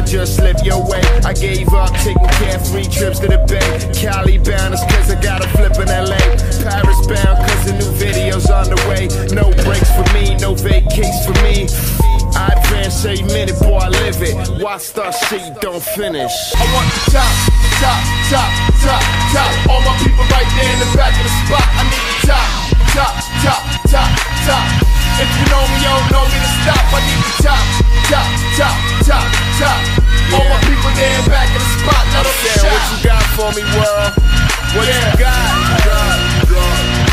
just slip your way. I gave up taking carefree trips to the Bay. Cali bound is cause I got a flip in LA. Paris bound cause the new video's on the way. No breaks for me, no vacates for me. I advance every minute, boy, I live it. Why start shit you don't finish? I want the top, top, top, top, top. All my people right there in the back of the spot. I need the top, top, top, top, top. If you know me, you don't know me to stop. I need the top, top, top, top, top. All my people there in back of the spot. Let them shout. What you got for me, world? What you got?